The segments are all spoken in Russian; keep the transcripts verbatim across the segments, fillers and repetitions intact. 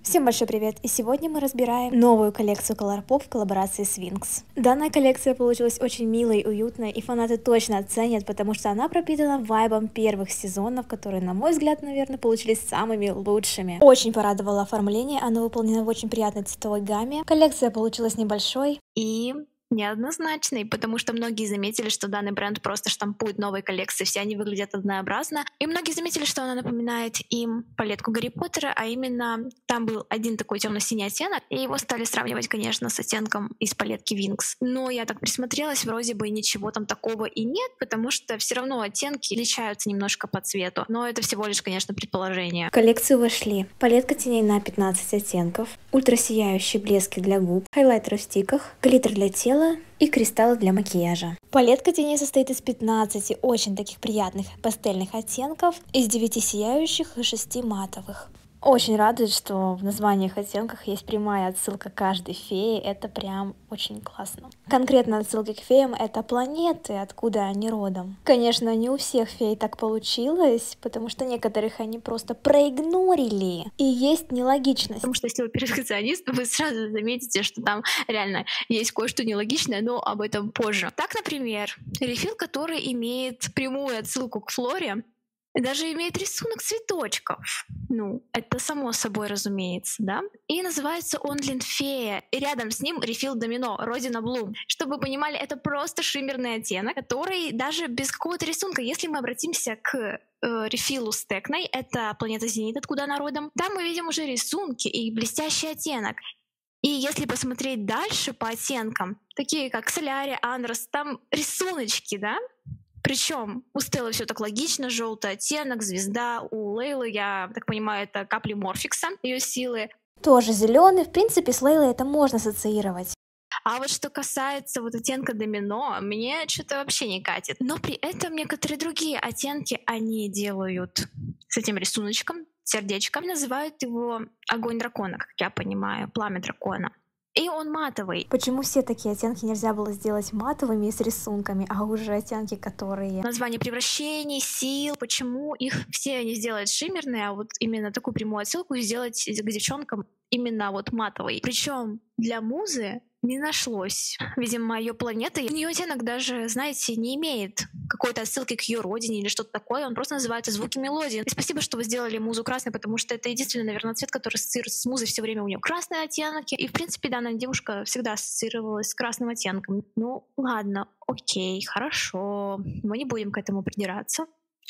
Всем большой привет! И сегодня мы разбираем новую коллекцию Colourpop в коллаборации с Winx. Данная коллекция получилась очень милой, уютной, и фанаты точно оценят, потому что она пропитана вайбом первых сезонов, которые, на мой взгляд, наверное, получились самыми лучшими. Очень порадовало оформление, оно выполнено в очень приятной цветовой гамме. Коллекция получилась небольшой и неоднозначный, потому что многие заметили, что данный бренд просто штампует новые коллекции, все они выглядят однообразно. И многие заметили, что она напоминает им палетку Гарри Поттера, а именно там был один такой темно-синий оттенок, и его стали сравнивать, конечно, с оттенком из палетки Winx. Но я так присмотрелась, вроде бы ничего там такого и нет, потому что все равно оттенки отличаются немножко по цвету. Но это всего лишь, конечно, предположение. В коллекцию вошли палетка теней на пятнадцать оттенков, ультрасияющие блески для губ, хайлайтеры в стиках, глиттер для тела и кристаллы для макияжа. Палетка теней состоит из пятнадцати очень таких приятных пастельных оттенков, из девяти сияющих и шести матовых. Очень радует, что в названиях оттенках есть прямая отсылка к каждой фее, это прям очень классно. Конкретно отсылки к феям — это планеты, откуда они родом. Конечно, не у всех фей так получилось, потому что некоторых они просто проигнорили, и есть нелогичность. Потому что если вы перфекционист, вы сразу заметите, что там реально есть кое-что нелогичное, но об этом позже. Так, например, рефил, который имеет прямую отсылку к флоре, даже имеет рисунок цветочков. Ну, это само собой разумеется, да? И называется он Линфея. И рядом с ним рефил Домино, Родина Блум. Чтобы вы понимали, это просто шиммерный оттенок, который даже без какого-то рисунка, если мы обратимся к э, рефилу с Текной, это планета Зенит, откуда она родом, там мы видим уже рисунки и блестящий оттенок. И если посмотреть дальше по оттенкам, такие как Солярия, Андрос, там рисуночки, да? Причем у Стеллы все так логично: желтый оттенок, звезда. У Лейлы, я так понимаю, это капли Морфикса, ее силы. Тоже зеленый. В принципе, с Лейлой это можно ассоциировать. А вот что касается вот оттенка Домино, мне что-то вообще не катит. Но при этом некоторые другие оттенки они делают с этим рисуночком, сердечком. Называют его огонь дракона, как я понимаю, пламя дракона. И он матовый. Почему все такие оттенки нельзя было сделать матовыми и с рисунками, а уже оттенки, которые... Название превращений, сил, почему их все не сделать шиммерные, а вот именно такую прямую отсылку сделать к девчонкам именно вот матовой. Причем для Музы не нашлось. Видимо, ее планета, у нее оттенок даже, знаете, не имеет какой-то отсылки к ее родине или что-то такое, он просто называется звуки мелодии. И спасибо, что вы сделали Музу красной, потому что это единственный, наверное, цвет, который ассоциируется с Музой все время. У нее красные оттенки, и в принципе данная девушка всегда ассоциировалась с красным оттенком. Ну ладно, окей, хорошо, мы не будем к этому придираться.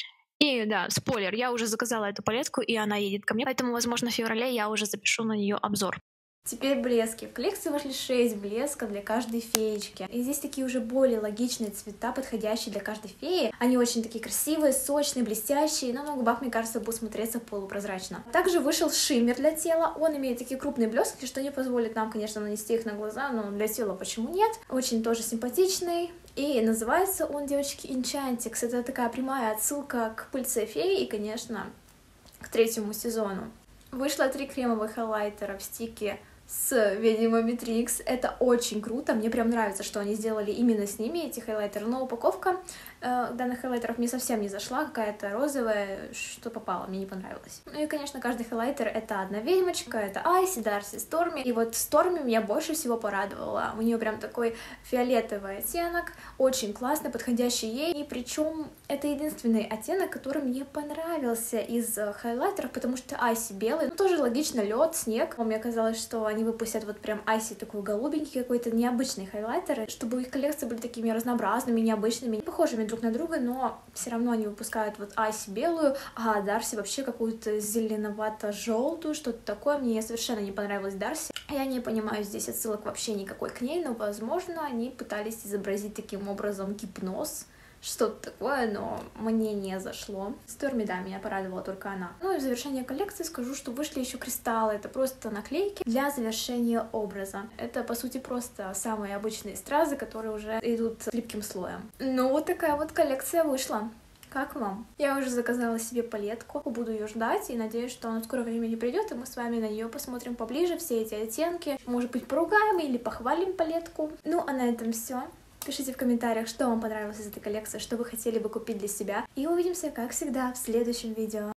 И да, спойлер, я уже заказала эту палетку, и она едет ко мне, поэтому, возможно, в феврале я уже запишу на нее обзор. Теперь блески. В коллекции вошли шесть блесков для каждой феечки. И здесь такие уже более логичные цвета, подходящие для каждой феи. Они очень такие красивые, сочные, блестящие, но на губах, мне кажется, будут смотреться полупрозрачно. Также вышел шиммер для тела. Он имеет такие крупные блестки, что не позволит нам, конечно, нанести их на глаза, но для тела почему нет. Очень тоже симпатичный. И называется он, девочки, Enchantix. Это такая прямая отсылка к пыльце феи и, конечно, к третьему сезону. Вышло три кремовых хайлайтера в стике с ведьмами Трикс. Это очень круто, мне прям нравится, что они сделали именно с ними эти хайлайтеры, но упаковка э, данных хайлайтеров мне совсем не зашла, какая-то розовая, что попало, мне не понравилось. Ну и, конечно, каждый хайлайтер — это одна ведьмочка, это Айси, Дарси, Сторми, и вот Сторми меня больше всего порадовала, у нее прям такой фиолетовый оттенок, очень классный, подходящий ей, и причем это единственный оттенок, который мне понравился из хайлайтеров, потому что Айси белый, ну тоже логично, лед, снег, но мне казалось, что они выпустят вот прям Айси такой голубенький, какой-то необычный хайлайтер, чтобы их коллекции были такими разнообразными, необычными, не похожими друг на друга, но все равно они выпускают вот Айси белую, а Дарси вообще какую-то зеленовато-желтую, что-то такое. Мне совершенно не понравилась Дарси. Я не понимаю здесь отсылок вообще никакой к ней, но, возможно, они пытались изобразить таким образом гипноз, что-то такое, но мне не зашло. Сторми, да, меня порадовала только она. Ну и в завершение коллекции скажу, что вышли еще кристаллы. Это просто наклейки для завершения образа. Это, по сути, просто самые обычные стразы, которые уже идут липким слоем. Ну, вот такая вот коллекция вышла. Как вам? Я уже заказала себе палетку, буду ее ждать и надеюсь, что она в скором времени придет, и мы с вами на нее посмотрим поближе, все эти оттенки. Может быть, поругаем или похвалим палетку. Ну, а на этом все. Пишите в комментариях, что вам понравилось из этой коллекции, что вы хотели бы купить для себя. И увидимся, как всегда, в следующем видео.